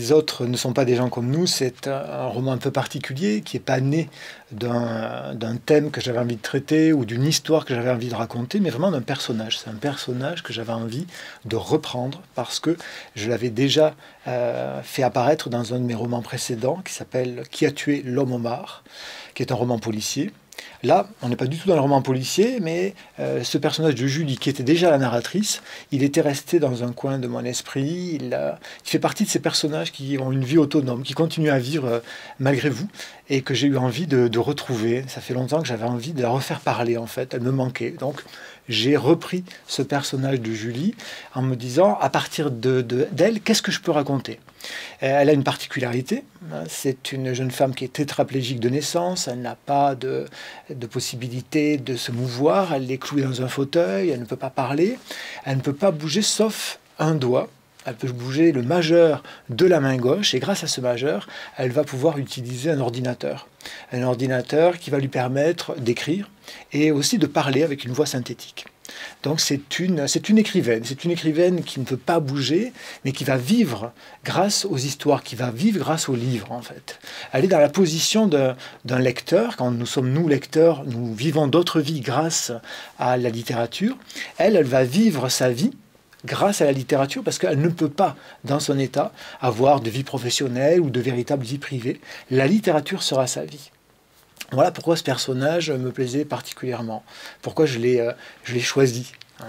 Les autres ne sont pas des gens comme nous, c'est un roman un peu particulier qui n'est pas né d'un thème que j'avais envie de traiter ou d'une histoire que j'avais envie de raconter, mais vraiment d'un personnage. C'est un personnage que j'avais envie de reprendre parce que je l'avais déjà fait apparaître dans un de mes romans précédents qui s'appelle « Qui a tué l'homme Omar ?», qui est un roman policier. Là, on n'est pas du tout dans le roman policier, mais ce personnage de Julie, qui était déjà la narratrice, il était resté dans un coin de mon esprit. Il fait partie de ces personnages qui ont une vie autonome, qui continuent à vivre malgré vous, et que j'ai eu envie de retrouver. Ça fait longtemps que j'avais envie de la refaire parler, en fait. Elle me manquait. Donc, j'ai repris ce personnage de Julie en me disant, à partir d'elle, qu'est-ce que je peux raconter ? Elle a une particularité, c'est une jeune femme qui est tétraplégique de naissance, elle n'a pas de possibilité de se mouvoir, elle est clouée dans un fauteuil, elle ne peut pas parler, elle ne peut pas bouger sauf un doigt. Elle peut bouger le majeur de la main gauche et grâce à ce majeur, elle va pouvoir utiliser un ordinateur. Un ordinateur qui va lui permettre d'écrire et aussi de parler avec une voix synthétique. Donc c'est une écrivaine qui ne peut pas bouger, mais qui va vivre grâce aux histoires, qui va vivre grâce aux livres en fait. Elle est dans la position d'un lecteur. Quand nous sommes nous lecteurs, nous vivons d'autres vies grâce à la littérature. Elle va vivre sa vie grâce à la littérature, parce qu'elle ne peut pas, dans son état, avoir de vie professionnelle ou de véritable vie privée. La littérature sera sa vie. Voilà pourquoi ce personnage me plaisait particulièrement, pourquoi je l'ai choisi.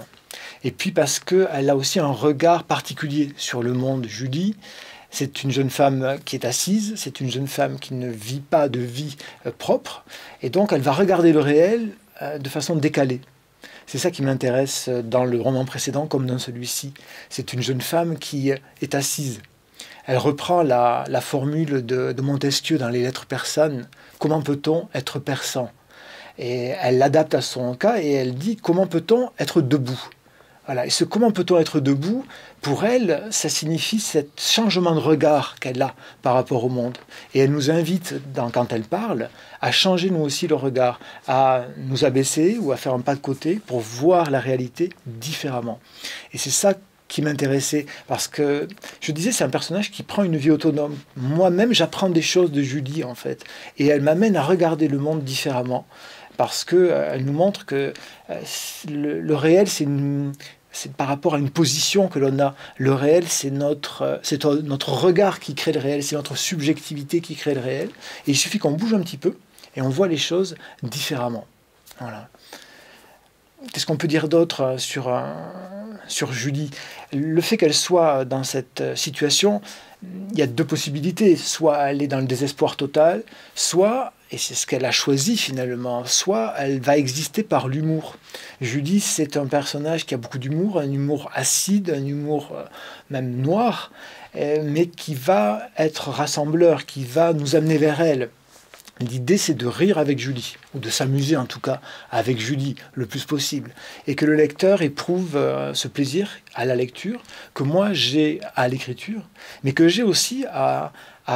Et puis parce qu'elle a aussi un regard particulier sur le monde. Julie, c'est une jeune femme qui est assise, c'est une jeune femme qui ne vit pas de vie propre, et donc elle va regarder le réel de façon décalée. C'est ça qui m'intéresse dans le roman précédent comme dans celui-ci. C'est une jeune femme qui est assise. Elle reprend la formule de Montesquieu dans les lettres persanes. Comment peut-on être persan? Et elle l'adapte à son cas et elle dit comment peut-on être debout? Voilà. Et ce comment peut-on être debout, pour elle, ça signifie ce changement de regard qu'elle a par rapport au monde. Et elle nous invite, quand elle parle, à changer nous aussi le regard, à nous abaisser ou à faire un pas de côté pour voir la réalité différemment. Et c'est ça qui m'intéressait, parce que, je disais, c'est un personnage qui prend une vie autonome. Moi-même, j'apprends des choses de Julie, en fait. Et elle m'amène à regarder le monde différemment, parce qu'elle nous montre que le réel, c'est par rapport à une position que l'on a. Le réel, c'est notre regard qui crée le réel, c'est notre subjectivité qui crée le réel. Et il suffit qu'on bouge un petit peu, et on voit les choses différemment. Voilà. Qu'est-ce qu'on peut dire d'autre sur Julie? Le fait qu'elle soit dans cette situation, il y a deux possibilités. Soit elle est dans le désespoir total, soit, et c'est ce qu'elle a choisi finalement, soit elle va exister par l'humour. Julie, c'est un personnage qui a beaucoup d'humour, un humour acide, un humour même noir, mais qui va être rassembleur, qui va nous amener vers elle. L'idée, c'est de rire avec Julie, ou de s'amuser en tout cas avec Julie le plus possible, et que le lecteur éprouve ce plaisir à la lecture, que moi j'ai à l'écriture, mais que j'ai aussi à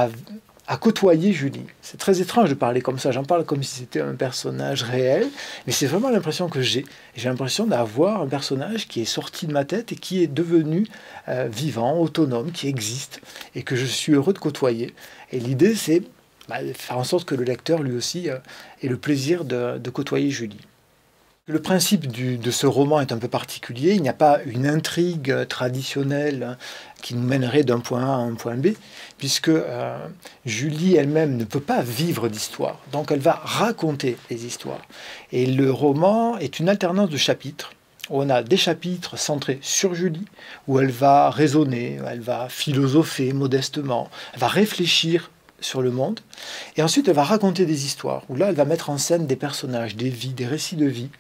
côtoyer Julie. C'est très étrange de parler comme ça, j'en parle comme si c'était un personnage réel, mais c'est vraiment l'impression que j'ai. J'ai l'impression d'avoir un personnage qui est sorti de ma tête et qui est devenu vivant, autonome, qui existe, et que je suis heureux de côtoyer. Et l'idée, c'est faire en sorte que le lecteur, lui aussi, ait le plaisir de côtoyer Julie. Le principe de ce roman est un peu particulier. Il n'y a pas une intrigue traditionnelle qui nous mènerait d'un point A à un point B, puisque Julie elle-même ne peut pas vivre d'histoire. Donc elle va raconter des histoires. Et le roman est une alternance de chapitres. On a des chapitres centrés sur Julie, où elle va raisonner, elle va philosopher modestement, elle va réfléchir sur le monde, et ensuite elle va raconter des histoires, où là elle va mettre en scène des personnages, des vies, des récits de vie.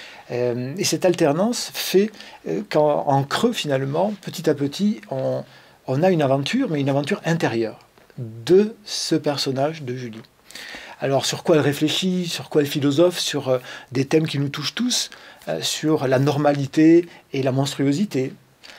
Et cette alternance fait qu'en creux finalement, petit à petit, on a une aventure, mais une aventure intérieure de ce personnage de Julie. Alors sur quoi elle réfléchit, sur quoi elle philosophe, sur des thèmes qui nous touchent tous, sur la normalité et la monstruosité,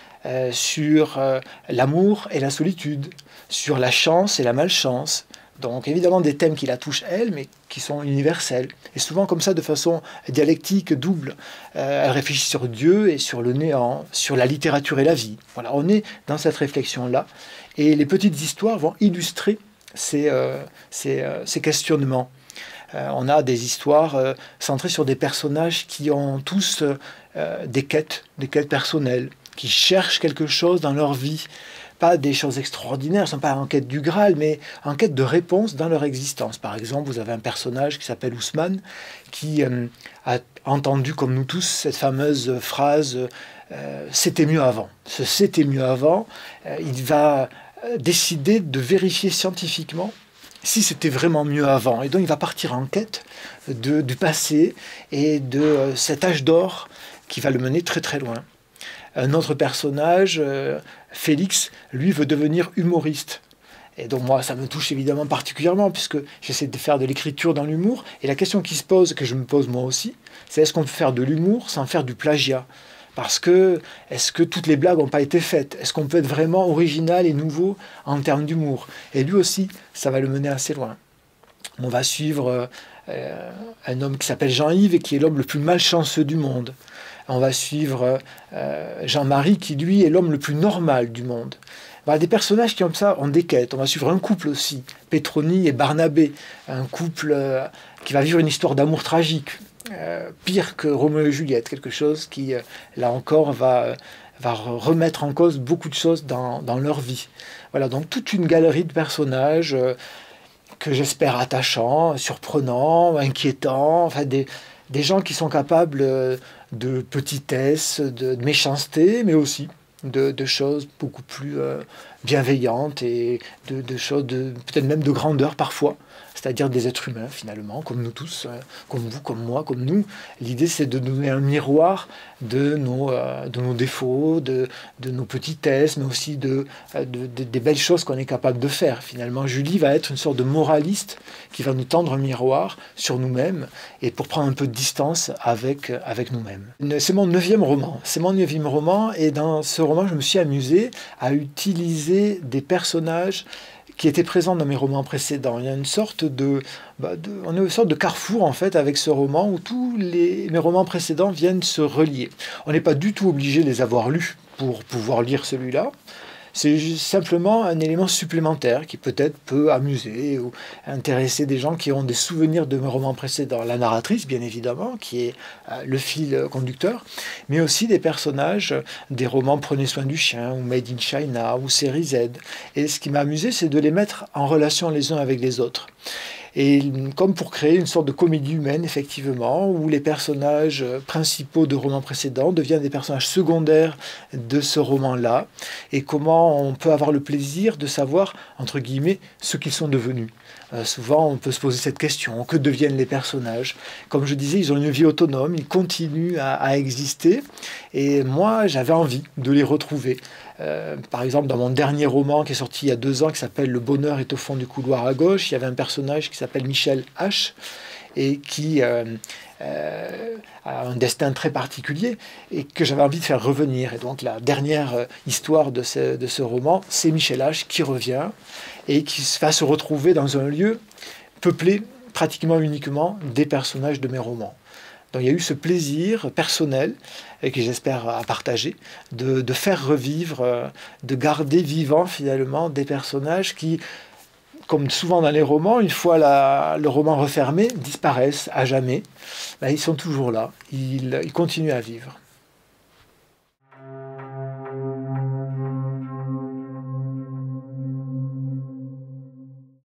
sur l'amour et la solitude, sur la chance et la malchance. Donc évidemment des thèmes qui la touchent elle, mais qui sont universels. Et souvent comme ça, de façon dialectique, double. Elle réfléchit sur Dieu et sur le néant, sur la littérature et la vie. Voilà, on est dans cette réflexion-là. Et les petites histoires vont illustrer ces questionnements. On a des histoires centrées sur des personnages qui ont tous des quêtes personnelles, qui cherchent quelque chose dans leur vie. Pas des choses extraordinaires, ils ne sont pas en quête du Graal, mais en quête de réponses dans leur existence. Par exemple, vous avez un personnage qui s'appelle Ousmane, qui a entendu, comme nous tous, cette fameuse phrase « c'était mieux avant ». Ce « c'était mieux avant », il va décider de vérifier scientifiquement si c'était vraiment mieux avant. Et donc il va partir en quête du passé et de cet âge d'or qui va le mener très très loin. Un autre personnage, Félix, lui veut devenir humoriste. Et donc moi, ça me touche évidemment particulièrement, puisque j'essaie de faire de l'écriture dans l'humour. Et la question qui se pose, que je me pose moi aussi, c'est est-ce qu'on peut faire de l'humour sans faire du plagiat? Parce que, est-ce que toutes les blagues n'ont pas été faites? Est-ce qu'on peut être vraiment original et nouveau en termes d'humour? Et lui aussi, ça va le mener assez loin. On va suivre un homme qui s'appelle Jean-Yves et qui est l'homme le plus malchanceux du monde. On va suivre Jean-Marie qui, lui, est l'homme le plus normal du monde. Voilà, des personnages qui, comme ça, ont des quêtes. On va suivre un couple aussi, Pétronie et Barnabé. Un couple qui va vivre une histoire d'amour tragique. Pire que Roméo et Juliette. Quelque chose qui, là encore, va remettre en cause beaucoup de choses dans leur vie. Voilà, donc toute une galerie de personnages que j'espère attachants, surprenants, inquiétants, enfin des gens qui sont capables de petitesse, de méchanceté, mais aussi de choses beaucoup plus bienveillantes et de choses peut-être même de grandeur parfois, c'est-à-dire des êtres humains finalement, comme nous tous, comme vous, comme moi, comme nous. L'idée c'est de donner un miroir de nos défauts, de nos petitesses, mais aussi des belles choses qu'on est capable de faire. Finalement, Julie va être une sorte de moraliste qui va nous tendre un miroir sur nous-mêmes et pour prendre un peu de distance avec nous-mêmes. C'est mon 9e roman. C'est mon 9e roman et dans ce roman, je me suis amusé à utiliser des personnages qui étaient présents dans mes romans précédents. Il y a une sorte on est une sorte de carrefour en fait avec ce roman où tous mes romans précédents viennent se relier. On n'est pas du tout obligé de les avoir lus pour pouvoir lire celui-là. C'est simplement un élément supplémentaire qui peut-être peut amuser ou intéresser des gens qui ont des souvenirs de mes romans précédents. La narratrice, bien évidemment, qui est le fil conducteur, mais aussi des personnages des romans Prenez soin du chien, ou Made in China, ou Série Z. Et ce qui m'a amusé, c'est de les mettre en relation les uns avec les autres. Et comme pour créer une sorte de comédie humaine, effectivement, où les personnages principaux de romans précédents deviennent des personnages secondaires de ce roman-là, et comment on peut avoir le plaisir de savoir, entre guillemets, ce qu'ils sont devenus. Souvent, on peut se poser cette question, que deviennent les personnages? Comme je disais, ils ont une vie autonome, ils continuent à exister, et moi, j'avais envie de les retrouver. Par exemple, dans mon dernier roman qui est sorti il y a 2 ans, qui s'appelle Le bonheur est au fond du couloir à gauche, il y avait un personnage qui s'appelle Michel H. et qui a un destin très particulier et que j'avais envie de faire revenir. Et donc la dernière histoire de ce roman, c'est Michel H. qui revient et qui va se retrouver dans un lieu peuplé pratiquement uniquement des personnages de mes romans. Donc il y a eu ce plaisir personnel, et que j'espère à partager, de faire revivre, de garder vivants finalement des personnages qui, comme souvent dans les romans, une fois le roman refermé, disparaissent à jamais. Ben, ils sont toujours là, ils continuent à vivre.